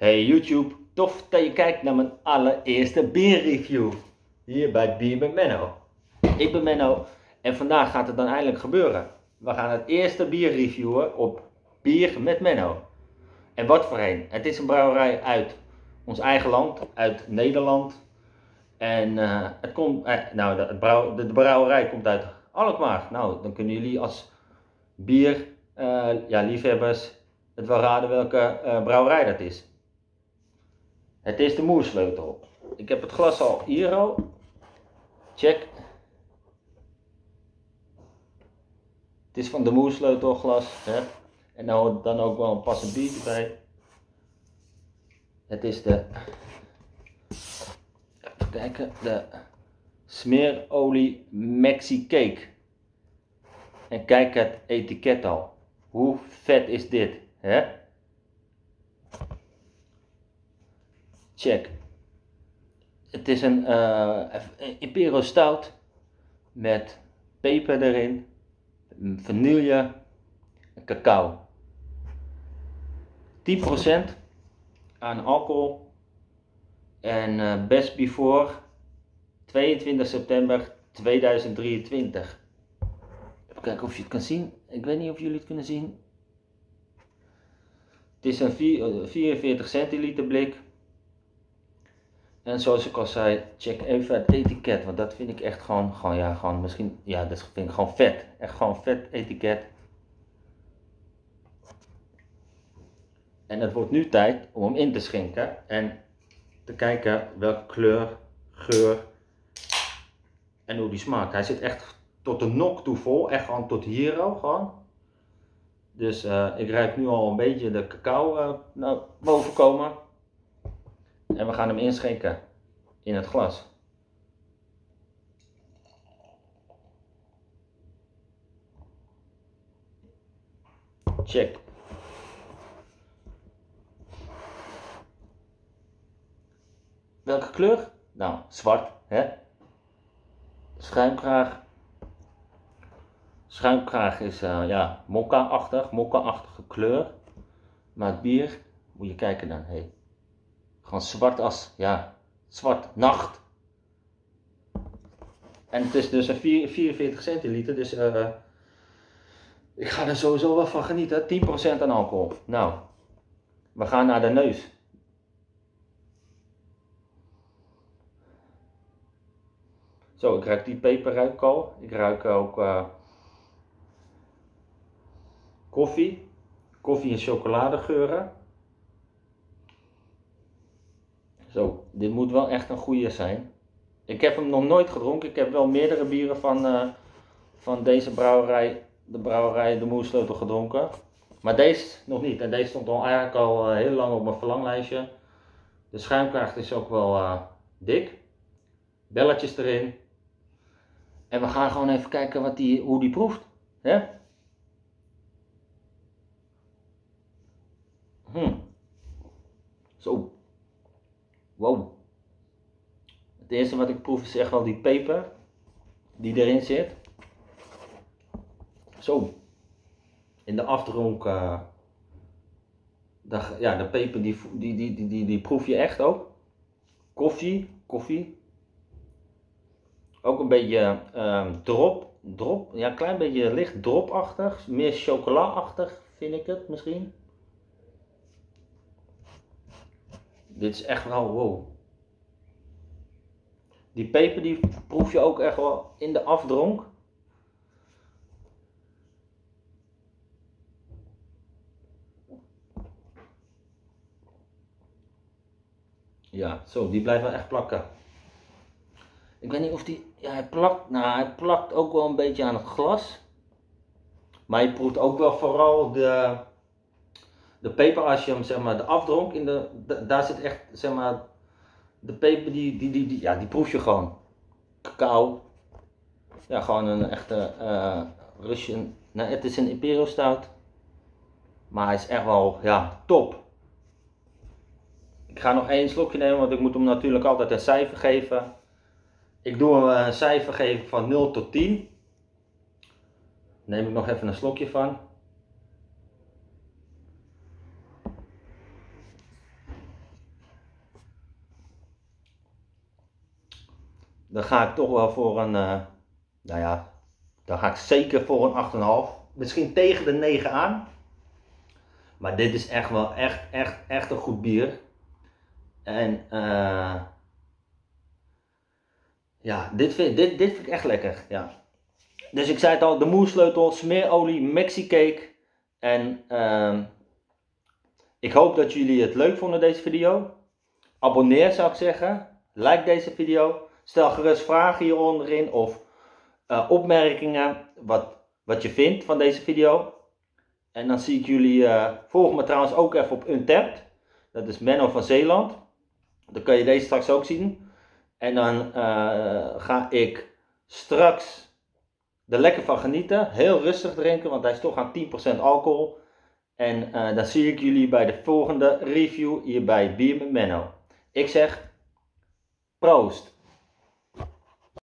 Hey YouTube, tof dat je kijkt naar mijn allereerste bierreview. Hier bij Bier met Menno. Ik ben Menno en vandaag gaat het dan eindelijk gebeuren. We gaan het eerste bier reviewen op Bier met Menno. En wat voor een. Het is een brouwerij uit ons eigen land, uit Nederland. En het komt, de brouwerij komt uit Alkmaar. Nou, dan kunnen jullie als bier liefhebbers het wel raden welke brouwerij dat is. Het is de Moersleutel. Ik heb het glas al hier al. Check. Het is van de Moersleutel glas. Hè? En nou dan ook wel een passend biertje bij. Het is de, even kijken, de smeerolie Maxi Cake. En kijk het etiket al. Hoe vet is dit? Hè? Check. Het is een Imperial Stout met peper erin, vanille en cacao. 10% aan alcohol en best before 22 september 2023. Even kijken of je het kan zien. Ik weet niet of jullie het kunnen zien. Het is een 44 centiliter blik. En zoals ik al zei, check even het etiket, want dat vind ik echt gewoon misschien, ja, dat vind ik gewoon vet. Echt gewoon vet etiket. En het wordt nu tijd om hem in te schenken en te kijken welke kleur, geur en hoe die smaakt. Hij zit echt tot de nok toe vol, echt gewoon tot hier al gewoon. Dus ik ruik nu al een beetje de cacao naar boven komen. En we gaan hem inschenken in het glas. Check. Welke kleur? Nou, zwart, hè? Schuimkraag. Schuimkraag is mokka-achtige kleur. Maar het bier, moet je kijken dan, hey. Gewoon zwart als, ja, zwart, nacht. En het is dus een 44 centiliter, dus ik ga er sowieso wel van genieten. 10% aan alcohol. Nou, we gaan naar de neus. Zo, ik ruik die peperruik al. Ik ruik ook koffie en chocoladegeuren. Zo, dit moet wel echt een goede zijn. Ik heb hem nog nooit gedronken. Ik heb wel meerdere bieren van deze brouwerij, de Moersleutel, gedronken. Maar deze nog niet. En deze stond eigenlijk al heel lang op mijn verlanglijstje. De schuimkraag is ook wel dik. Belletjes erin. En we gaan gewoon even kijken hoe die proeft. Hè? Zo. Wow. Het eerste wat ik proef is echt wel die peper die erin zit. Zo. In de afdronk, de peper die proef je echt ook. Koffie. Ook een beetje drop, ja, een klein beetje licht dropachtig, meer chocola-achtig vind ik het misschien. Dit is echt wel wow. Die peper die proef je ook echt wel in de afdronk. Ja, zo, die blijft wel echt plakken. Ik weet niet of die, ja, hij plakt ook wel een beetje aan het glas. Maar je proeft ook wel vooral de peper als je hem, zeg maar, de afdronk, daar zit echt, zeg maar, de peper die proef je gewoon. Cacao. Ja, gewoon een echte Russian, nou, het is een Imperial Stout. Maar hij is echt wel, ja, top. Ik ga nog één slokje nemen, want ik moet hem natuurlijk altijd een cijfer geven. Ik doe hem een cijfer geven van 0 tot 10. Neem ik nog even een slokje van. dan ga ik toch wel voor een, nou ja, dan ga ik zeker voor een 8,5. Misschien tegen de 9 aan. Maar dit is echt wel echt een goed bier. En ja, dit vind ik echt lekker. Ja. Dus ik zei het al, de moersleutel, smeerolie, Mexicake. En ik hoop dat jullie het leuk vonden deze video. Abonneer zou ik zeggen. Like deze video. Stel gerust vragen hieronderin of opmerkingen wat je vindt van deze video. En dan zie ik jullie, volg me trouwens ook even op Untapped. Dat is Menno van Zeeland. Dan kun je deze straks ook zien. En dan ga ik straks er lekker van genieten. Heel rustig drinken, want hij is toch aan 10% alcohol. En dan zie ik jullie bij de volgende review hier bij Bier met Menno. Ik zeg proost.